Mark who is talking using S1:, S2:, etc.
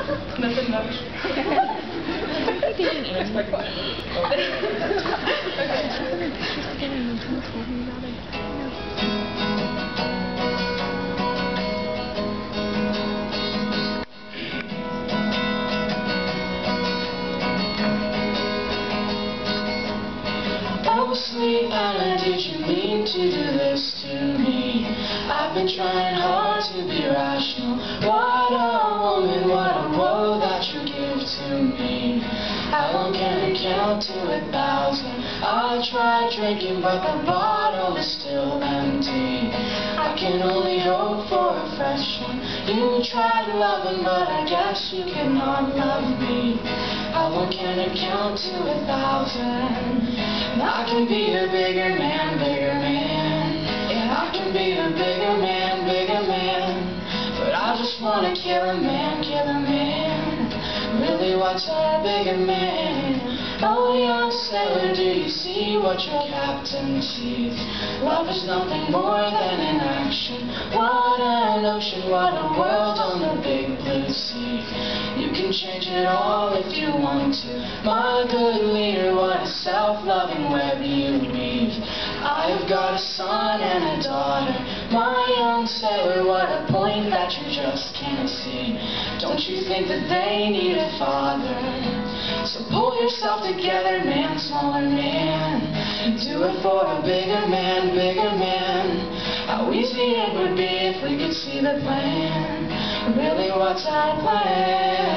S1: Nothing much.
S2: Oh, sweet Anna, did you mean to do this to me? I've been trying hard to be rational. What a woman, what a woe that you give to me. How long can I count to 1,000? I tried drinking, but the bottle is still empty. I can only hope for a fresh one. You tried loving, but I guess you cannot love me. How long can I count to 1,000? I can be a bigger man, bigger man. Yeah, I can be a bigger man, bigger man. But I just wanna kill a man, kill a man. Really, what's a bigger man? Oh, young sailor, do you see what your captain sees? Love is nothing more than an action. What an ocean, what a world on the big blue sea. You can change it all if you want to. My good leader, what a self-loving web you weave. I've got a son and a daughter. My young sailor, what a point that you just can't see. Don't you think that they need a father? So pull yourself together, man, smaller man. Do it for a bigger man, bigger man. How easy it would be if we could see the plan. Really, what's our plan?